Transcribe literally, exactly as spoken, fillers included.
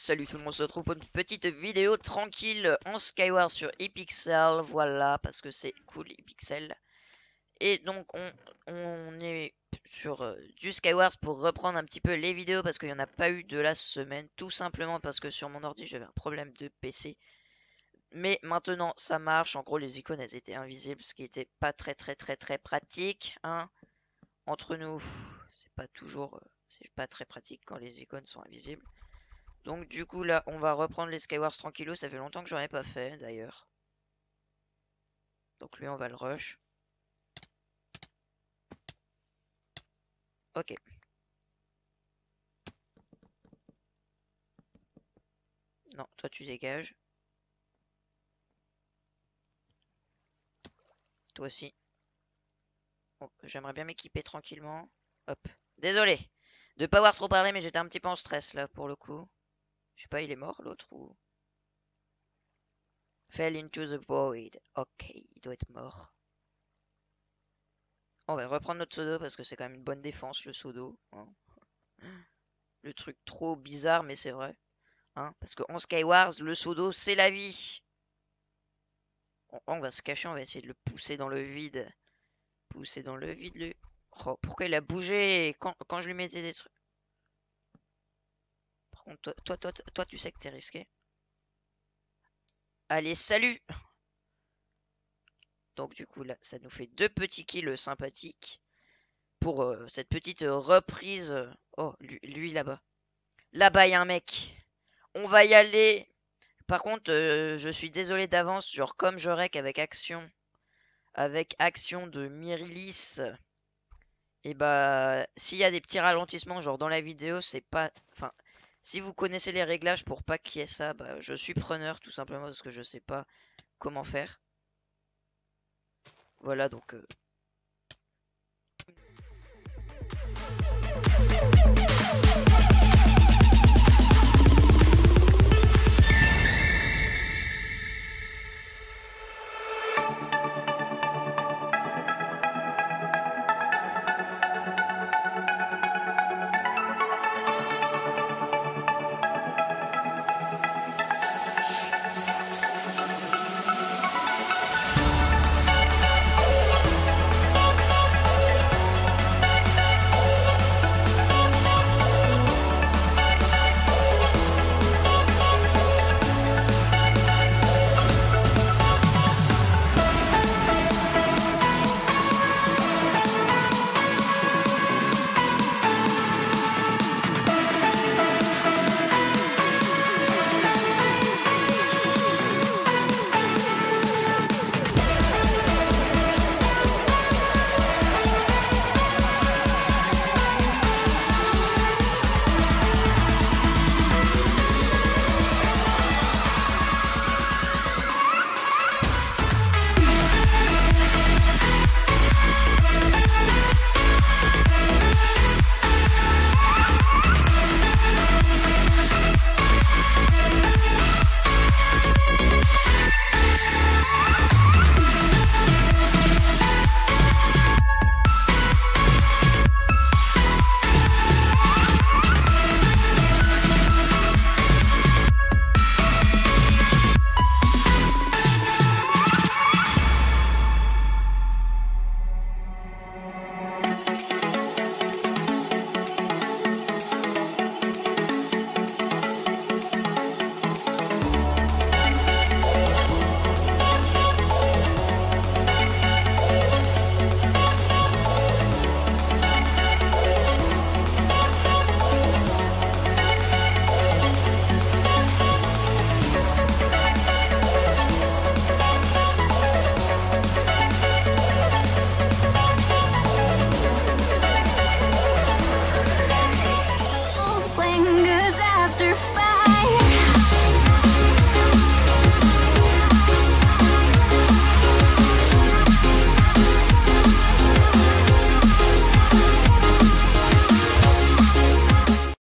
Salut tout le monde, on se retrouve pour une petite vidéo tranquille en Skyward sur Hypixel, voilà, parce que c'est cool Hypixel. Et donc on, on est sur euh, du Skyward pour reprendre un petit peu les vidéos parce qu'il n'y en a pas eu de la semaine, tout simplement parce que sur mon ordi j'avais un problème de P C. Mais maintenant ça marche, en gros les icônes elles étaient invisibles, ce qui était pas très très très très pratique, hein. Entre nous, c'est pas toujours, euh, c'est pas très pratique quand les icônes sont invisibles. Donc du coup là on va reprendre les Skywars tranquillos, ça fait longtemps que j'en ai pas fait d'ailleurs. Donc lui on va le rush. Ok. Non, toi tu dégages. Toi aussi. Bon, j'aimerais bien m'équiper tranquillement. Hop. Désolé de pas avoir trop parlé mais j'étais un petit peu en stress là pour le coup. Je sais pas, il est mort l'autre ou... Fell into the void. Ok, il doit être mort. On va reprendre notre pseudo parce que c'est quand même une bonne défense le pseudo, hein. Le truc trop bizarre mais c'est vrai. Hein, parce que en Skywars, le pseudo c'est la vie. On, on va se cacher, on va essayer de le pousser dans le vide. Pousser dans le vide, le... Oh, pourquoi il a bougé quand, quand je lui mettais des trucs? Par contre, toi, toi, toi, toi, tu sais que t'es risqué. Allez, salut! Donc du coup, là, ça nous fait deux petits kills sympathiques. Pour euh, cette petite reprise. Oh, lui, lui là-bas. Là-bas, il y a un mec. On va y aller. Par contre, euh, je suis désolé d'avance. Genre, comme je rec avec action. Avec action de Myrilis. Et bah, s'il y a des petits ralentissements, genre dans la vidéo, c'est pas... Enfin, si vous connaissez les réglages pour pas qu'il y ait ça, bah, je suis preneur tout simplement parce que je sais pas comment faire. Voilà, donc... Euh...